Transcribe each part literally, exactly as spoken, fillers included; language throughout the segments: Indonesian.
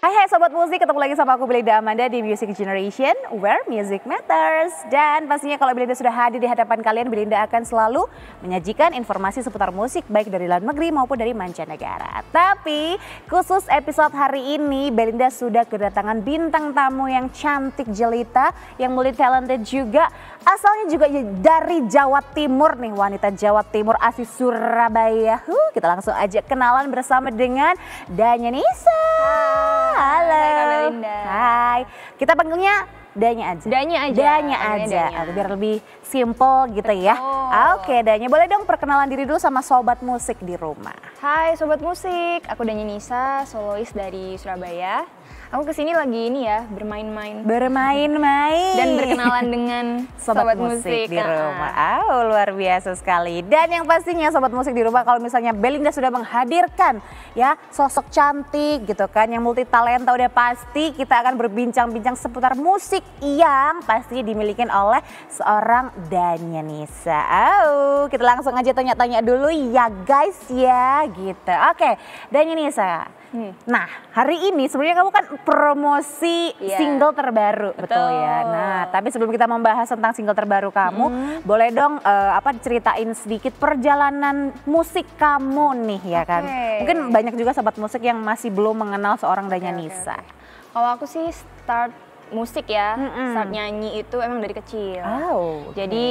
Hai hai Sobat Musik, ketemu lagi sama aku Belinda Amanda di Music Generation Where Music Matters. Dan pastinya kalau Belinda sudah hadir di hadapan kalian, Belinda akan selalu menyajikan informasi seputar musik baik dari luar negeri maupun dari mancanegara. Tapi khusus episode hari ini Belinda sudah kedatangan bintang tamu yang cantik jelita, yang multi talented juga. Asalnya juga dari Jawa Timur nih, wanita Jawa Timur asli Surabaya. Huh, kita langsung aja kenalan bersama dengan Danya Nisa. Halo. Hai Kak Belinda. Hai. Kita panggilnya Danya aja. Danya aja. Danya aja. Danya. Biar lebih simple gitu ya. Oke Danya, boleh dong perkenalan diri dulu sama sobat musik di rumah. Hai Sobat Musik, aku Danya Nisa, solois dari Surabaya. Aku kesini lagi ini ya, bermain-main. Bermain-main. Dan berkenalan dengan sobat, sobat musik, musik di rumah. Oh, luar biasa sekali. Dan yang pastinya sobat musik di rumah, kalau misalnya Belinda sudah menghadirkan ya sosok cantik gitu kan, yang multi talenta, udah pasti kita akan berbincang-bincang seputar musik yang pasti dimiliki oleh seorang Danya Nisa. Oh, kita langsung aja tanya-tanya dulu ya guys ya gitu. Oke, Danya Nisa. Hmm. Nah, hari ini sebenarnya kamu kan promosi yeah. single terbaru, betul. betul ya. Nah, tapi sebelum kita membahas tentang single terbaru kamu, hmm. boleh dong uh, apa ceritain sedikit perjalanan musik kamu nih ya kan. Okay. Mungkin banyak juga sobat musik yang masih belum mengenal seorang Danya okay, Nisa. Okay, okay. Kalau aku sih start musik ya, mm-hmm. start nyanyi itu emang dari kecil. Oh, okay. Jadi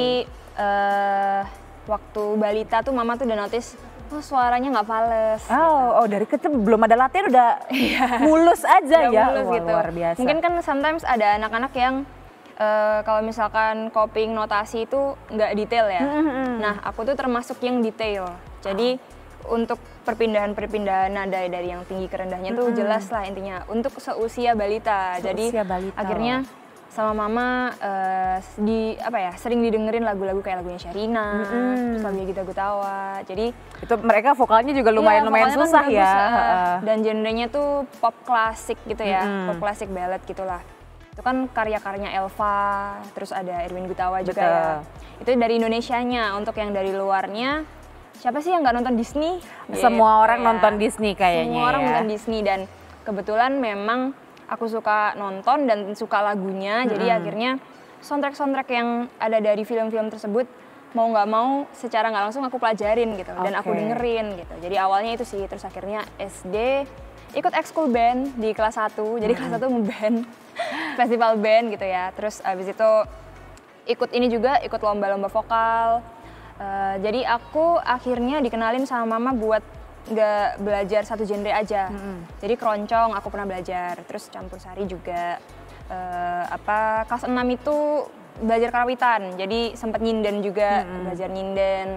uh, waktu balita tuh mama tuh udah notice, oh suaranya nggak fales. Oh, gitu. oh dari kecil belum ada latihan udah mulus aja udah ya. Mulus Wah, gitu. Luar biasa. Mungkin kan sometimes ada anak-anak yang uh, kalau misalkan coping notasi itu nggak detail ya. Mm-hmm. Nah aku tuh termasuk yang detail. Jadi oh. untuk perpindahan-perpindahan nada dari yang tinggi ke rendahnya mm-hmm. tuh jelas lah intinya. Untuk seusia balita. Seusia Jadi balita. akhirnya sama mama uh, di apa ya sering didengerin lagu-lagu kayak lagunya Sherina, mm-hmm. terus lagunya Gita Gutawa. Jadi itu mereka vokalnya juga lumayan iya, lumayan susah kan ya. Uh, dan genrenya tuh pop klasik gitu ya, mm-hmm. pop klasik ballad gitulah. Itu kan karya-karyanya Elva, terus ada Erwin Gutawa juga. Betul. Ya. Itu dari Indonesianya. Untuk yang dari luarnya, siapa sih yang nggak nonton Disney? Semua gitu, orang ya. nonton Disney kayaknya. Semua orang ya. nonton Disney dan kebetulan memang aku suka nonton dan suka lagunya, hmm. jadi akhirnya soundtrack-soundtrack yang ada dari film-film tersebut mau nggak mau secara nggak langsung aku pelajarin gitu okay. dan aku dengerin gitu. Jadi awalnya itu sih, terus akhirnya S D ikut ekskul band di kelas satu, jadi hmm. kelas satu nge-band, festival band gitu ya. Terus abis itu ikut ini juga, ikut lomba-lomba vokal. Uh, jadi aku akhirnya dikenalin sama mama buat nggak belajar satu genre aja, mm-hmm. jadi keroncong aku pernah belajar, terus campur sari juga, uh, apa kelas enam itu belajar karawitan, jadi sempat nyinden juga, mm-hmm. belajar nyinden.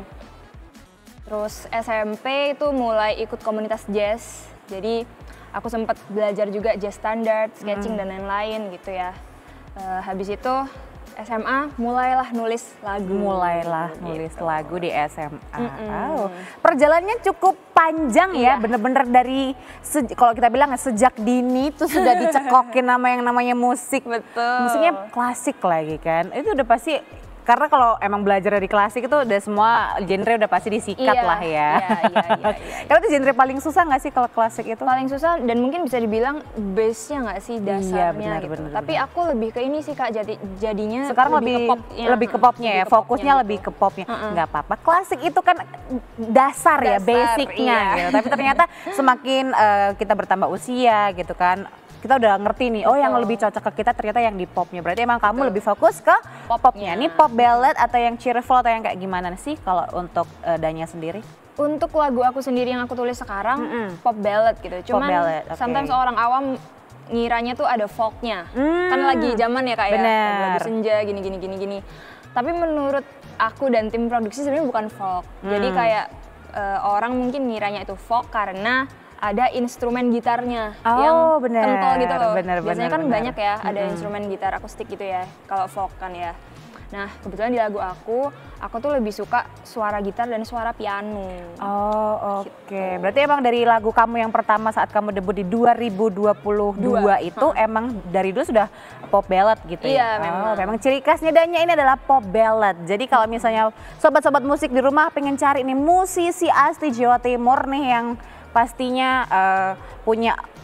Terus S M P itu mulai ikut komunitas jazz, jadi aku sempat belajar juga jazz standard, sketching mm-hmm. dan lain-lain gitu ya. Uh, habis itu S M A mulailah nulis lagu. Mulailah gitu. nulis lagu di S M A. Mm-mm. Oh, perjalanannya cukup panjang ya, iya. bener-bener dari kalau kita bilang sejak dini tuh sudah dicekokin nama yang namanya musik. Betul. Musiknya klasik lagi kan. Itu udah pasti, karena kalau emang belajar dari klasik itu udah semua genre udah pasti disikat iya, lah ya. Iya, iya, iya, iya, iya. Karena itu genre paling susah nggak sih kalau klasik itu? Paling susah dan mungkin bisa dibilang base-nya nggak sih dasarnya iya, benar, gitu. benar, Tapi benar. aku lebih ke ini sih Kak, jadi jadinya sekarang lebih lebih ke popnya, lebih ke popnya ya, ke fokusnya popnya lebih gitu. ke popnya. Uh-uh. Nggak apa-apa, klasik itu kan dasar, dasar ya, basicnya iya. gitu. Tapi ternyata semakin uh, kita bertambah usia gitu kan, kita udah ngerti nih, oh yang lebih cocok ke kita ternyata yang di popnya. Berarti emang kamu Betul. lebih fokus ke popnya. Ini pop ballad atau yang cheerful atau yang kayak gimana sih kalau untuk uh, Danya sendiri? Untuk lagu aku sendiri yang aku tulis sekarang, Mm-mm. pop ballad gitu. Cuman ballad, okay. sometimes orang awam ngiranya tuh ada folknya. Mm. Kan lagi zaman ya Kak ya, Bener. lagu senja gini-gini gini-gini. Tapi menurut aku dan tim produksi sebenarnya bukan folk. Mm. Jadi kayak uh, orang mungkin ngiranya itu folk karena ada instrumen gitarnya oh, yang bener, kental gitu loh. Bener, Biasanya bener, kan bener. banyak ya, ada mm-hmm. instrumen gitar akustik gitu ya, kalau folk kan ya. Nah kebetulan di lagu aku, aku tuh lebih suka suara gitar dan suara piano. Oh oke, okay. Gitu. Berarti emang dari lagu kamu yang pertama saat kamu debut di dua ribu dua puluh dua Dua. itu hmm. emang dari dulu sudah pop ballad gitu ya? Iya memang. Oh, memang ciri khasnya Danya ini adalah pop ballad. Jadi kalau misalnya sobat-sobat musik di rumah pengen cari nih musisi asli Jawa Timur nih yang pastinya uh, punya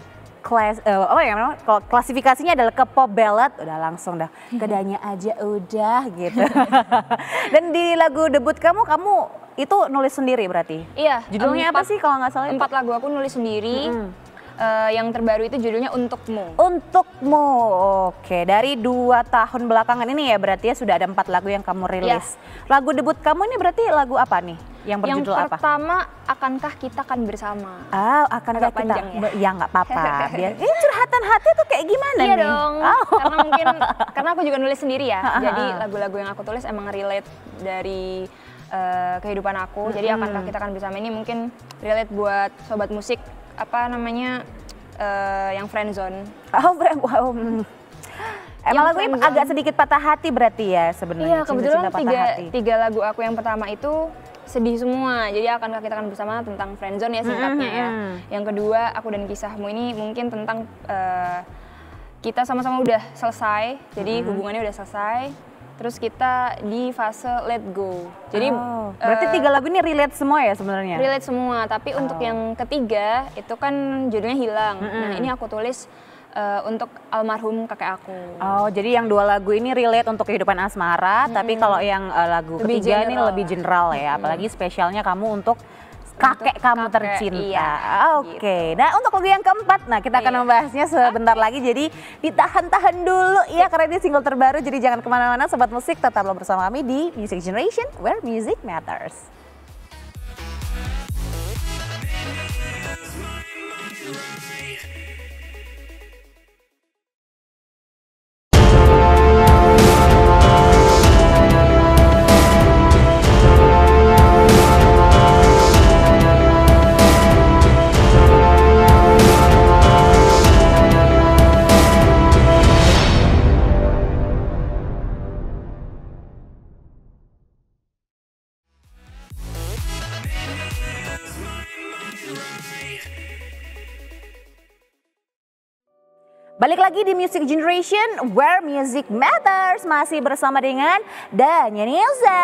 klas, uh, oh ya memang kalau klasifikasinya adalah ke pop ballad, udah langsung dah kedanya aja udah gitu. Dan di lagu debut kamu, kamu itu nulis sendiri berarti? Iya. Judulnya empat, apa sih kalau nggak salah? Empat lagu aku nulis sendiri. Mm-hmm. Uh, yang terbaru itu judulnya Untukmu. Untukmu, oke. Dari dua tahun belakangan ini ya berarti ya sudah ada empat lagu yang kamu rilis. Ya. Lagu debut kamu ini berarti lagu apa nih? Yang berjudul yang apa? Yang pertama, Akankah Kita Kan Bersama. Ah, Akankah Kita? Panjang, ya? Ya nggak apa-apa. Biar ini curhatan hati tuh kayak gimana iya nih? Iya dong. Oh. Karena mungkin karena aku juga nulis sendiri ya. Jadi lagu-lagu yang aku tulis emang relate dari uh, kehidupan aku. Jadi hmm. Akankah Kita Kan Bersama ini mungkin relate buat sobat musik apa namanya? Uh, yang friendzone. Oh, wow. Emang lagu ini agak sedikit patah hati berarti ya sebenarnya. Iya, kebetulan tiga, tiga lagu aku yang pertama itu sedih semua. Jadi Akankah Kita Kan Bersama tentang friendzone ya singkatnya ya. Yang kedua, Aku dan Kisahmu ini mungkin tentang uh, kita sama-sama udah selesai. Jadi hmm. hubungannya udah selesai. Terus kita di fase let go. Jadi oh, berarti uh, tiga lagu ini relate semua ya sebenarnya? Relate semua, tapi oh. untuk yang ketiga itu kan judulnya Hilang. Mm-hmm. Nah, ini aku tulis uh, untuk almarhum kakek aku. Oh, jadi yang dua lagu ini relate untuk kehidupan asmara, mm-hmm. tapi kalau yang uh, lagu lebih ketiga general. Ini lebih general ya, mm-hmm. apalagi spesialnya kamu untuk kakek kamu kakek, tercinta. Iya, Oke. Okay. Gitu. Nah, untuk lagu yang keempat, nah kita akan iya. membahasnya sebentar lagi. Jadi ditahan-tahan dulu ya karena ini single terbaru. Jadi jangan kemana-mana, sobat musik, tetaplah bersama kami di Music Generation, where music matters. Balik lagi di Music Generation, where music matters. Masih bersama dengan Danya Nilza.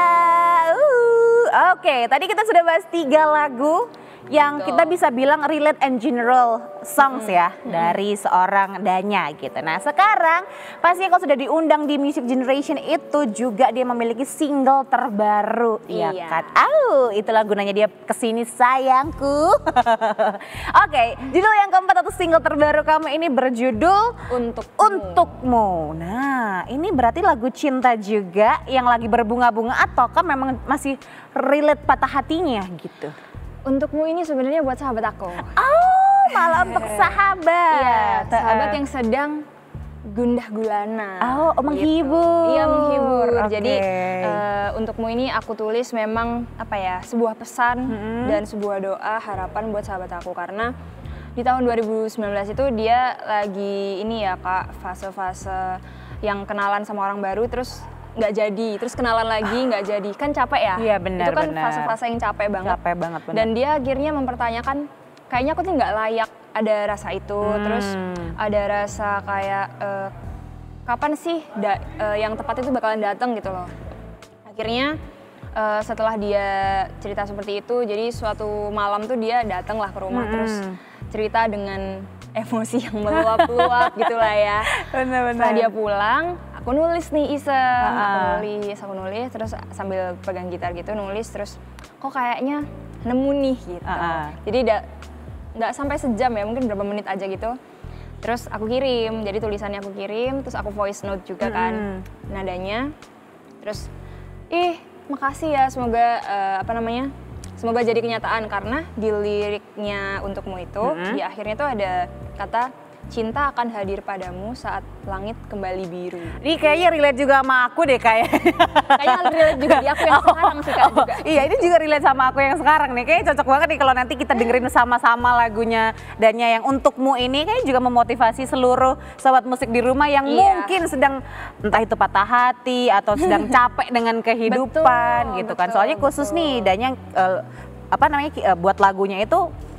Uh, Oke, okay, tadi kita sudah bahas tiga lagu yang kita bisa bilang relate and general songs ya hmm. dari seorang Danya gitu. Nah sekarang pastinya kalau sudah diundang di Music Generation itu juga dia memiliki single terbaru iya. ya kan. Au, itulah gunanya dia kesini sayangku. Oke, okay, judul yang keempat atau single terbaru kamu ini berjudul Untukmu. Untukmu. Nah ini berarti lagu cinta juga yang lagi berbunga-bunga ataukah memang masih relate patah hatinya gitu? Untukmu ini sebenarnya buat sahabat aku. Oh, malah untuk sahabat. Iya, sahabat yang sedang gundah gulana. Oh, oh menghibur. Iya, menghibur. Okay. Jadi uh, Untukmu ini aku tulis memang apa ya, sebuah pesan hmm. dan sebuah doa harapan buat sahabat aku karena di tahun dua ribu sembilan belas itu dia lagi ini ya Kak, fase-fase yang kenalan sama orang baru terus nggak jadi, terus kenalan lagi nggak jadi, kan capek ya? Iya benar. Itu kan fase-fase yang capek banget. Capek banget. Benar. Dan dia akhirnya mempertanyakan, kayaknya aku tuh nggak layak ada rasa itu, hmm. terus ada rasa kayak uh, kapan sih da, uh, yang tepat itu bakalan datang gitu loh. Akhirnya uh, setelah dia cerita seperti itu, jadi suatu malam tuh dia datang lah ke rumah hmm. terus cerita dengan emosi yang meluap-luap gitulah ya. Benar-benar. Setelah dia pulang, aku nulis nih iseng, uh-uh. aku nulis, aku nulis terus sambil pegang gitar gitu nulis terus kok kayaknya nemu nih gitu. Uh-uh. Jadi nggak sampai sejam ya, mungkin berapa menit aja gitu. Terus aku kirim, jadi tulisannya aku kirim, terus aku voice note juga kan hmm. nadanya. Terus, ih makasih ya, semoga uh, apa namanya, semoga jadi kenyataan karena di liriknya Untukmu itu hmm. di akhirnya tuh ada kata cinta akan hadir padamu saat langit kembali biru. Ini kayaknya relate juga sama aku deh kayak. Kayaknya relate juga di aku yang oh, sekarang sih Kak juga. Iya ini juga relate sama aku yang sekarang nih. Kayaknya cocok banget nih kalau nanti kita dengerin sama-sama lagunya Danya yang Untukmu ini. Kayaknya juga memotivasi seluruh sobat musik di rumah yang iya. mungkin sedang entah itu patah hati atau sedang capek dengan kehidupan betul, gitu kan. Betul, Soalnya khusus betul. nih Danya uh, apa namanya uh, buat lagunya itu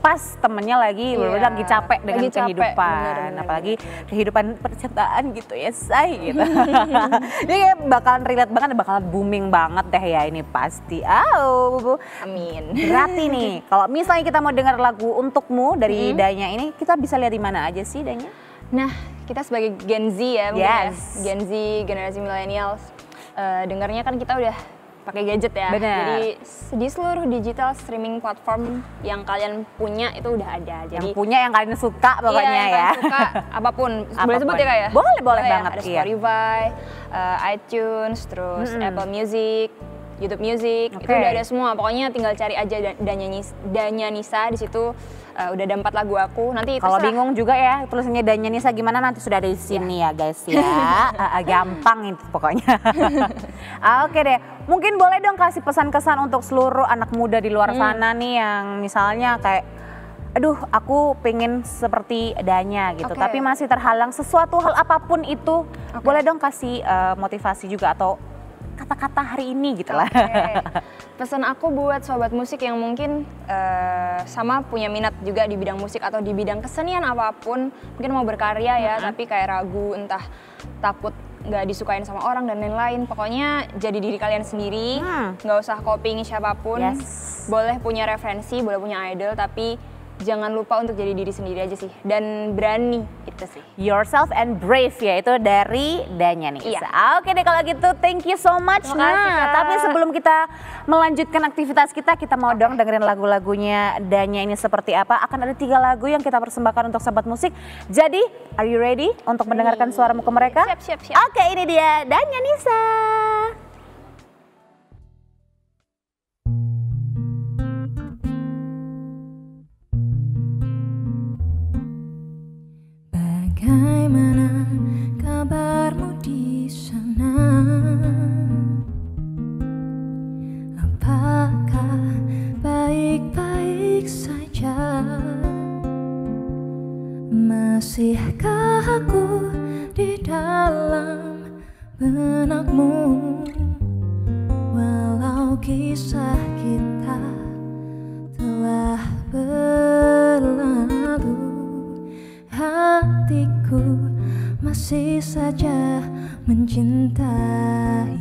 pas temennya lagi Iya, lagi capek dengan lagi capek, kehidupan, bener, bener, apalagi kehidupan percintaan gitu ya say gitu. Jadi kayak bakalan relate banget, bakalan booming banget deh ya ini pasti. Au, Amin. berarti nih kalau misalnya kita mau dengar lagu Untukmu dari Mm-hmm. Danya ini, kita bisa lihat di mana aja sih Danya? Nah, kita sebagai Gen Z ya, mungkin Yes. ya, Gen Z, generasi millennials, uh, dengarnya kan kita udah pakai gadget ya. Bener. Jadi di seluruh digital streaming platform yang kalian punya itu udah ada. Jadi Yang punya yang kalian suka pokoknya iya, yang ya. kalian suka apapun. Boleh Apapun. sebut ya Kak ya? Boleh, boleh ya? banget, Ada iya. Spotify, uh, iTunes, terus Mm-mm. Apple Music, YouTube Music, itu Oke. udah ada semua. Pokoknya tinggal cari aja Dan- Danya Nis- Danya Nisa di situ. Uh, udah ada empat lagu aku. Nanti Kalau terserah. bingung juga ya tulisannya Danya Nisa gimana, nanti sudah ada di sini ya, guys ya. Ah, ah, gampang itu pokoknya. Ah, Oke deh, mungkin boleh dong kasih pesan-kesan untuk seluruh anak muda di luar Hmm. sana nih yang misalnya kayak aduh aku pengen seperti Danya gitu, Oke. tapi masih terhalang sesuatu hal apapun itu. Oke. Boleh dong kasih eh, motivasi juga atau kata-kata hari ini gitu lah. Oke. Pesan aku buat sobat musik yang mungkin eh, sama punya minat juga di bidang musik atau di bidang kesenian apapun, mungkin mau berkarya ya, Mm-hmm. tapi kayak ragu, entah takut nggak disukain sama orang dan lain-lain. Pokoknya jadi diri kalian sendiri, Hmm. nggak usah copying siapapun. Yes. Boleh punya referensi, boleh punya idol, tapi jangan lupa untuk jadi diri sendiri aja sih, dan berani itu sih. Yourself and Brave ya, itu dari Danya Nisa. Iya. Oke deh kalau gitu, thank you so much. Terima kasih, Nah, Kak. tapi sebelum kita melanjutkan aktivitas kita, kita mau dong dengerin lagu-lagunya Danya ini seperti apa. Akan ada tiga lagu yang kita persembahkan untuk sobat musik. Jadi, are you ready untuk mendengarkan suaramu ke mereka? Siap, siap, siap. Oke, ini dia Danya Nisa. Bagaimana kabarmu di sana? Apakah baik-baik saja? Masihkah aku di dalam benakmu? Walau kisah kita telah berlalu, hatiku masih saja mencintai.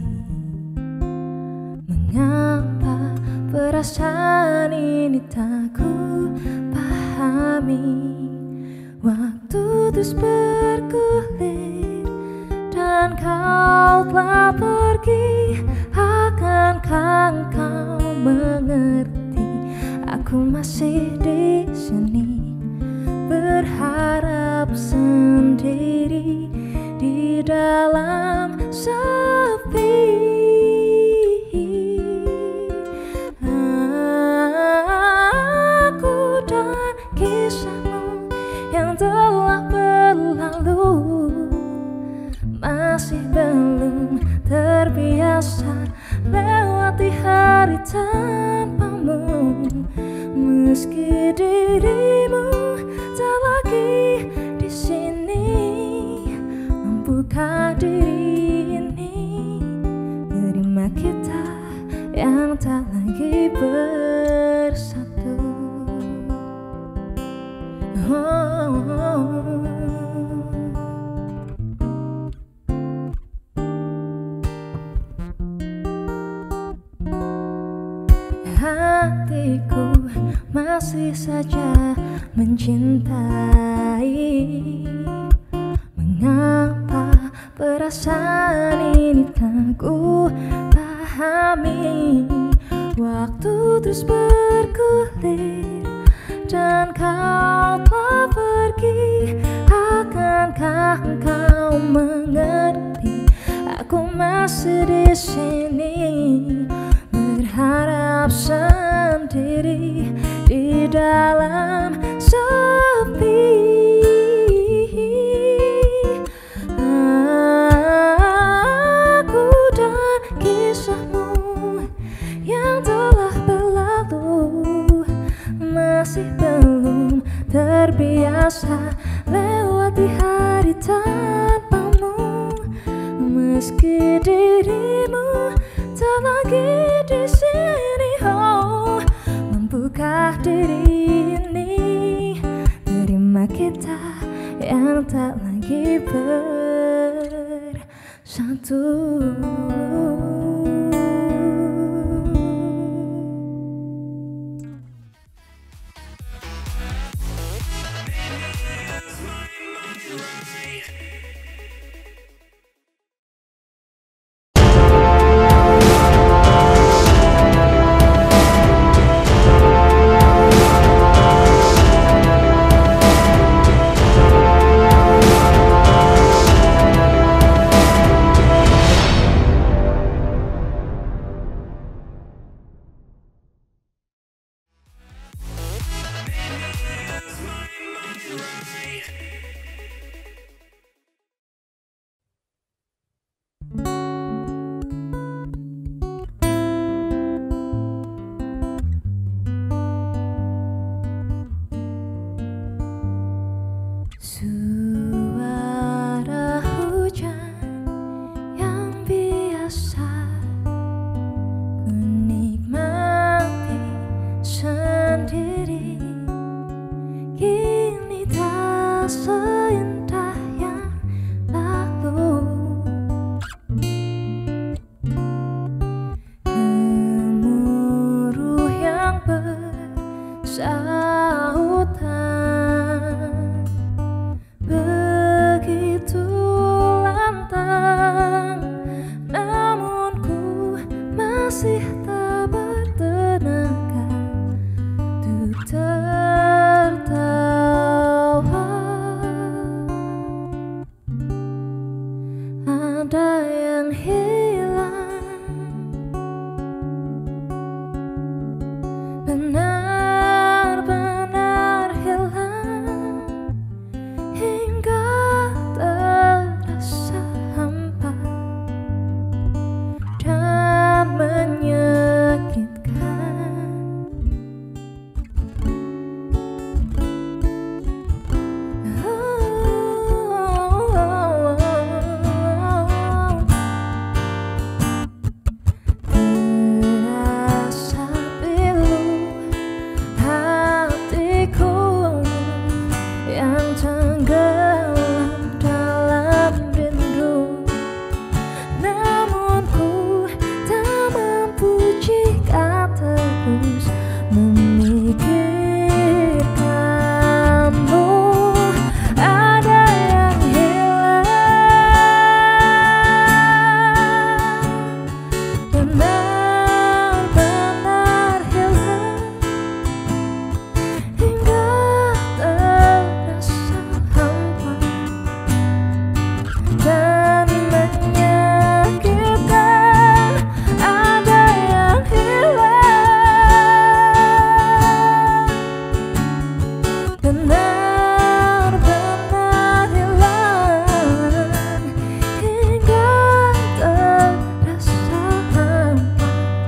Mengapa perasaan ini tak ku pahami? Waktu terus bergulir dan kau telah pergi. Akankah engkau mengerti? Aku masih di sini, berharap sendiri di dalam sepi. Aku dan kisahmu yang telah berlalu masih belum terbiasa lewati hari tanpamu. Meski dirimu tak lagi di sini, mampukah diri ini terima kita yang tak lagi bersatu? Oh, oh, oh. Hatiku masih saja mencintai. Mengapa perasaan ini tak ku pahami? Waktu terus bergulir dan kau telah pergi. Akankah engkau mengerti? Aku masih di sini, berharap sendiri di dalam sepi. Aku dan kisahmu yang telah berlalu masih belum terbiasa lewati hari tanpamu. Meski dirimu tak lagi di sini, oh, mampukah diri ini lagi bersatu. Suara hujan yang biasa ku nikmati sendiri, kini tak seindah yang lalu. Gemuruh yang bersautan begitu lantang, namun ku masih tak bertenaga untuk tertawa. Ada yang hilang, benar-benar hilang, hingga terasa hampa dan menyakitkan. Terasa pilu hatiku yang tenggelam dalam rindu, namun ku tak mampu jika terus memikirkanmu. Ada yang hilang, benar-benar hilang, hingga terasa hampa dan menyakitkan. Ada yang hilang, benar-benar hilang, hingga terasa hampa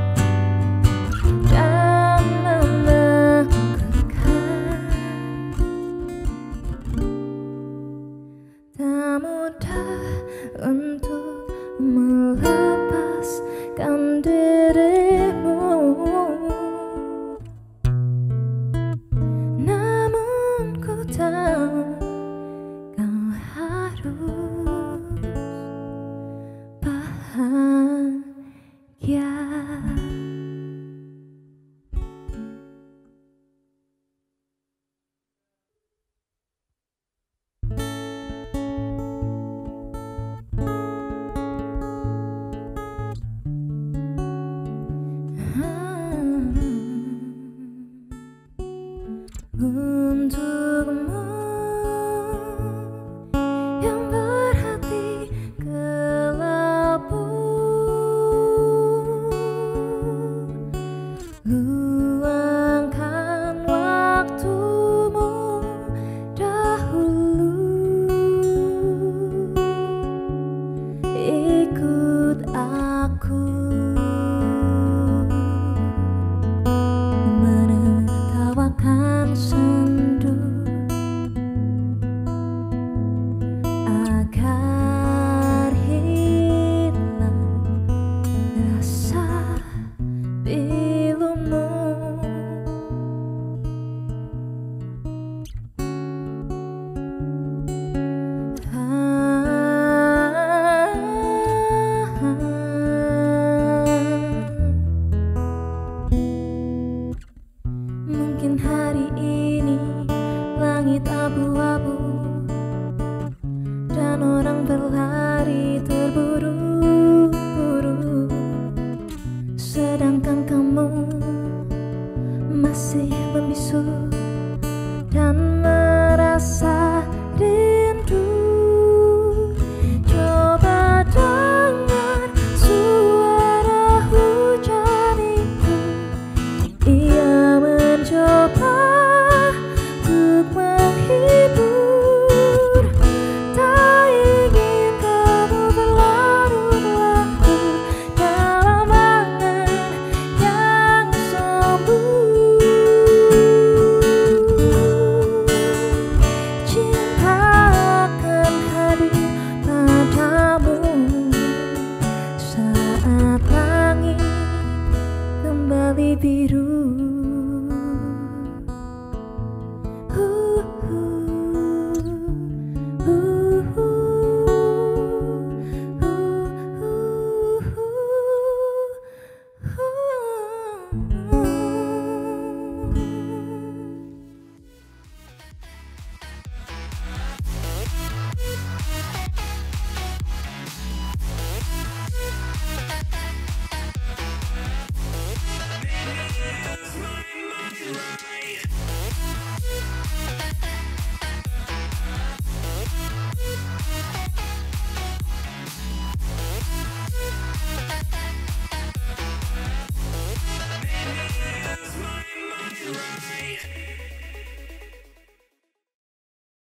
dan menakutkan. Tak mudah untuk melepaskan dirimu, namun ku tahu kau harus bahagia. Untukmu yang berhati kelabu, luangkan waktumu dahulu, ikut aku menertawakan sendu langit abu-abu dan orang berlari terburu-buru, sedangkan kamu masih membisu dan merasa